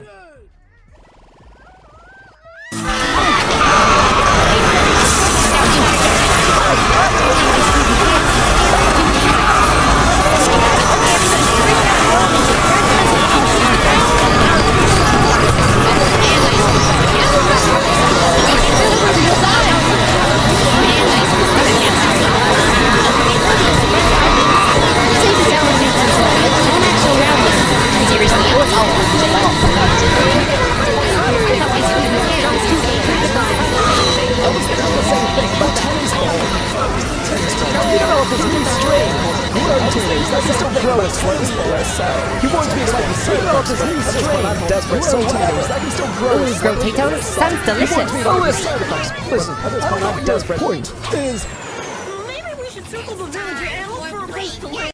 Rotato sounds delicious. Listen, at this point, my desperate point is... Maybe we should circle the village and look for a place to live.